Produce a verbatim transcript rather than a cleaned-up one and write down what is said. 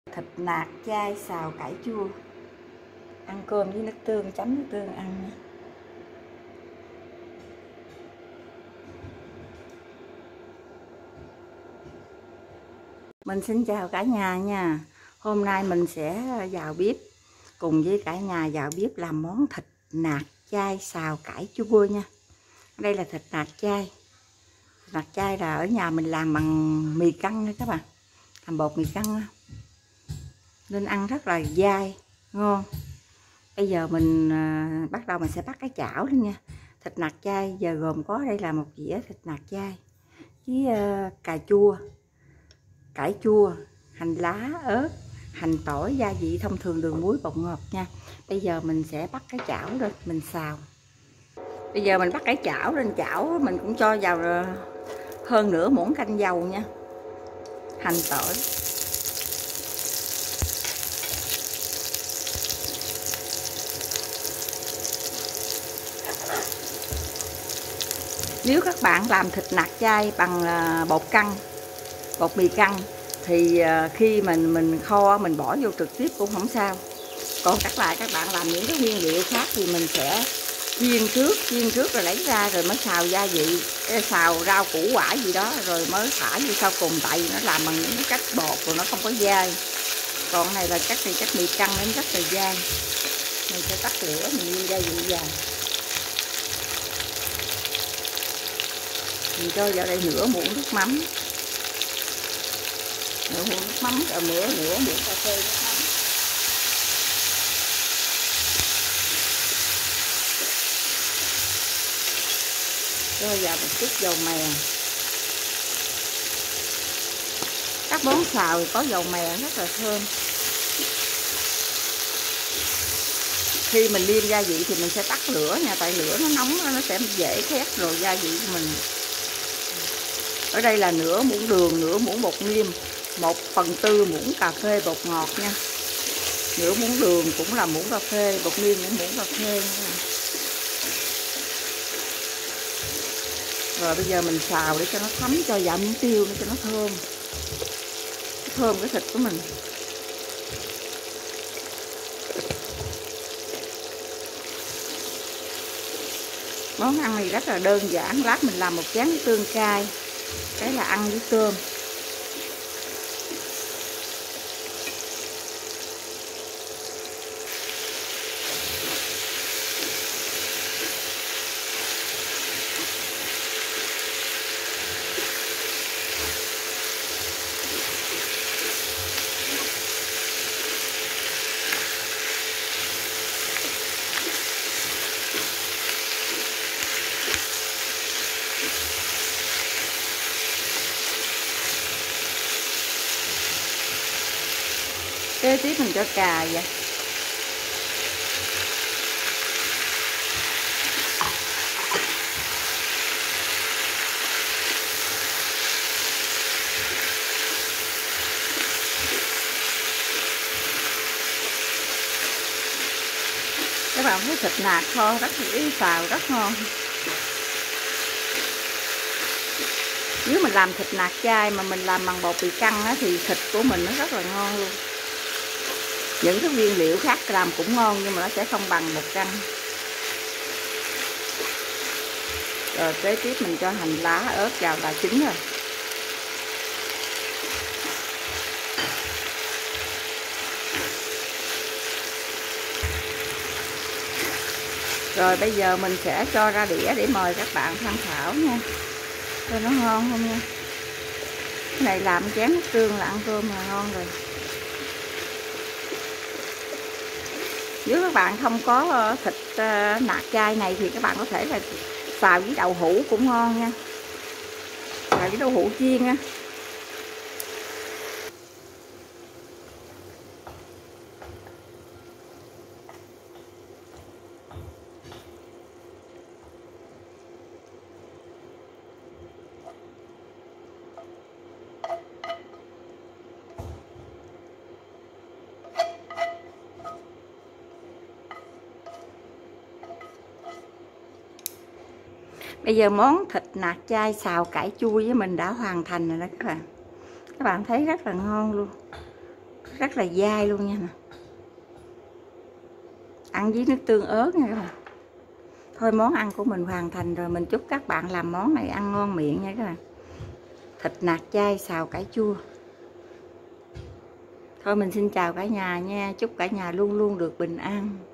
Thịt nạc chai xào cải chua. Ăn cơm với nước tương, chấm nước tương ăn nha. Mình xin chào cả nhà nha. Hôm nay mình sẽ vào bếp cùng với cả nhà vào bếp làm món thịt nạc chai xào cải chua nha. Đây là thịt nạc chai. Nạc chai là ở nhà mình làm bằng mì căng nha các bạn. Làm bột mì căng nên ăn rất là dai, ngon. Bây giờ mình à, bắt đầu mình sẽ bắt cái chảo lên nha. Thịt nạc chai giờ gồm có đây là một dĩa thịt nạc chai với uh, cà chua, cải chua, hành lá, ớt, hành tỏi, gia vị thông thường, đường, muối, bột ngọt nha. Bây giờ mình sẽ bắt cái chảo lên mình xào. Bây giờ mình bắt cái chảo lên, chảo mình cũng cho vào hơn nửa muỗng canh dầu nha. Hành tỏi, nếu các bạn làm thịt nạc chai bằng bột căng, bột mì căng thì khi mình mình kho mình bỏ vô trực tiếp cũng không sao. Còn các lại các bạn làm những cái nguyên liệu khác thì mình sẽ chiên trước, chiên trước rồi lấy ra rồi mới xào gia vị, xào rau củ quả gì đó rồi mới thả vô sau cùng, tại vì nó làm bằng những cái cách bột rồi nó không có dai. Còn này là cách này cách mì căng nên rất là dai. Mình sẽ tắt lửa, mình đi gia vị vào. Mình cho vào đây nửa muỗng nước mắm, nửa muỗng nước mắm, rồi nửa nửa muỗng cà phê nước mắm. Cho vào một chút dầu mè. Các món xào thì có dầu mè rất là thơm. Khi mình nêm gia vị thì mình sẽ tắt lửa nha, tại lửa nó nóng nó sẽ dễ khét rồi gia vị của mình. Ở đây là nửa muỗng đường, nửa muỗng bột nêm, một phần tư muỗng cà phê bột ngọt nha. Nửa muỗng đường cũng là muỗng cà phê, bột nêm cũng muỗng cà phê nha. Rồi bây giờ mình xào để cho nó thấm, cho vào miếng tiêu để cho nó thơm, thơm cái thịt của mình. Món ăn này rất là đơn giản. Lát mình làm một chén tương cay, cái là ăn với cơm. Kế tiếp mình cho cà vậy. Các bạn thấy thịt nạc kho rất ý xào rất ngon. Nếu mình làm thịt nạc chai mà mình làm bằng bột mì căng á, thì thịt của mình nó rất là ngon luôn. Những cái nguyên liệu khác làm cũng ngon nhưng mà nó sẽ không bằng bột căng. Rồi kế tiếp mình cho hành lá, ớt vào là chín rồi. Rồi bây giờ mình sẽ cho ra đĩa để mời các bạn tham khảo nha, cho nó ngon không nha. Cái này làm chén nước tương là ăn cơm là ngon rồi. Nếu các bạn không có thịt nạc chai này thì các bạn có thể là xào với đậu hũ cũng ngon nha, xào với đậu hũ chiên á. Bây giờ món thịt nạc chai xào cải chua với mình đã hoàn thành rồi đó các bạn. Các bạn thấy rất là ngon luôn. rất là dai luôn nha. Ăn với nước tương ớt nha các bạn. Thôi món ăn của mình hoàn thành rồi, mình chúc các bạn làm món này ăn ngon miệng nha các bạn. Thịt nạc chay xào cải chua. Thôi mình xin chào cả nhà nha, chúc cả nhà luôn luôn được bình an.